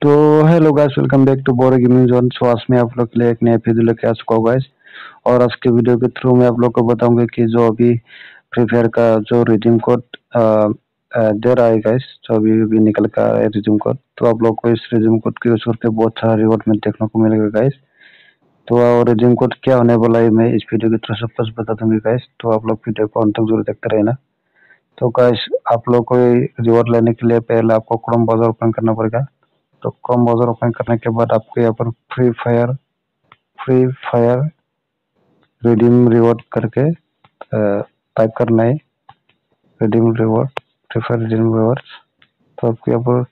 तो hello guys, welcome back to Boro gaming zone. So आज मैं आप लोग के लिए एक नया वीडियो लेके आ चुका हूँ गाइस। और आज के वीडियो के थ्रू मैं आप लोग को बताऊंगा कि जो अभी फ्री फायर का जो रिडीम कोड दे रहा है गाइस, जो अभी निकल का है रिडीम कोड, तो आप लोग को इस रिडीम कोड के यूज करके बहुत सारा रिवॉर्ड में देखने को मिलेगा गाइस। तो रिडीम कोड क्या होने वाला है मैं इस वीडियो के थ्रू सब कुछ बता दूंगी गाइस, तो आप लोग वीडियो को अंत तक जरूर देखते रहना। तो गाइस, आप लोग को रिवॉर्ड लेने के लिए पहले आपको क्रोम ब्राउज़र ओपन करना पड़ेगा। तो क्रोम ब्राउज़र ओपन करने के बाद आपको यहाँ पर फ्री फायर रिडीम रिवॉर्ड करके टाइप करना है। Redeem reward, free fire redeem rewards, तो आपको यहाँ पर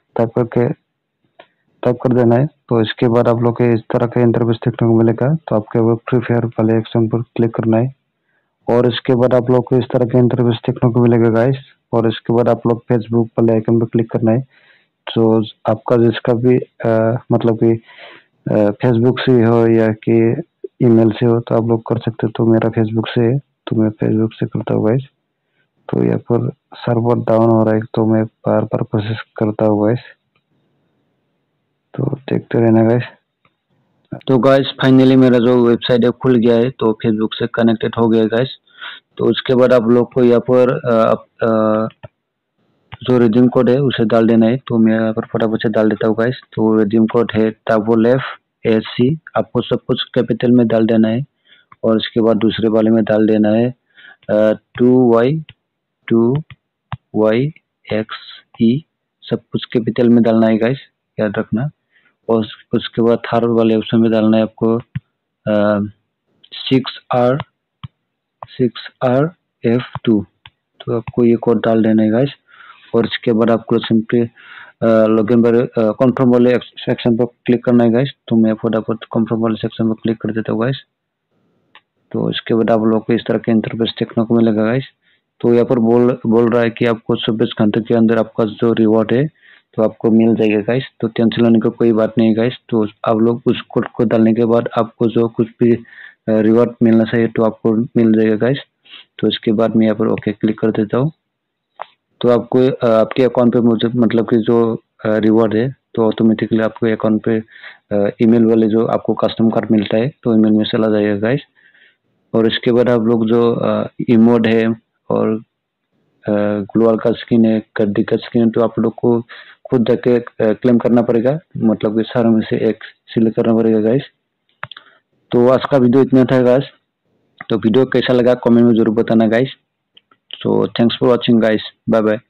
टाइप कर देना है। तो इसके बाद आप लोग के इस तरह का इंटरफेस देखने को मिलेगा। तो आपके वो फ्री फायर वाले एक्शन पर क्लिक करना है और इसके बाद आप लोग को इस तरह का इंटरफेस देखने को मिलेगा गाइस। और इसके बाद आप लोग फेसबुक वाले आइकन पर क्लिक करना है। तो आपका जिसका भी मतलब कि फेसबुक से हो या कि ईमेल से हो तो आप लोग कर सकते हो। तो मेरा फेसबुक से है, तो मैं फेसबुक से करता हूँ गाइस। तो यहाँ पर सर्वर डाउन हो रहा है, तो मैं बार बार प्रोसेस करता हूँ गाइस। तो देखते रहना गाइस। तो गाइस, फाइनली मेरा जो वेबसाइट है खुल गया है, तो फेसबुक से कनेक्टेड हो गया गाइस। तो उसके बाद आप लोग को यहाँ पर जो रिडीम कोड है उसे डाल देना है। तो मैं यहाँ पर फटाफट से डाल देता हूँ गाइस। तो रिडीम कोड है FFAC, आपको सब कुछ कैपिटल में डाल देना है। और इसके बाद दूसरे वाले में डाल देना है 2YXE, सब कुछ कैपिटल में डालना है गाइस, याद रखना। और उसके बाद थर्ड वाले ऑप्शन में डालना है आपको 6RF2। तो आपको ये कोड डाल देना है गाइस। और इसके बाद आपको सिंपली लॉगिन पर कंफर्म वाले सेक्शन पर क्लिक करना है गाइस। तो मैं फटाफट कंफर्म वाले सेक्शन पर क्लिक कर देता हूँ गाइस। तो इसके बाद आप लोग को इस तरह के इंटरफेस देखने को मिलेगा गाइस। तो यहाँ पर बोल रहा है कि आपको 24 घंटे के अंदर आपका जो रिवॉर्ड है तो आपको मिल जाएगा गाइस। तो टेंशन लेने की कोई बात नहीं गाइस। तो आप लोग उस कोड को डालने के बाद आपको जो कुछ भी रिवॉर्ड मिलना चाहिए तो आपको मिल जाएगा गाइस। तो इसके बाद मैं यहाँ पर ओके क्लिक कर देता हूँ। तो आपको आपके अकाउंट पे मुझे मतलब कि जो रिवॉर्ड है तो ऑटोमेटिकली आपको अकाउंट पे ईमेल वाले जो आपको कस्टम कार्ड मिलता है तो ईमेल में चला जाएगा गाइस। और इसके बाद आप लोग जो इमोड है और ग्लोअल का स्किन है, गद्दी का स्किन है, तो आप लोग को खुद जाके क्लेम करना पड़ेगा, मतलब कि सारों में से एक सिलेक्ट करना पड़ेगा गाइस। तो आज का वीडियो इतना था गाइस। तो वीडियो कैसा लगा कमेंट में जरूर बताना guys. So thanks for watching guys, bye bye.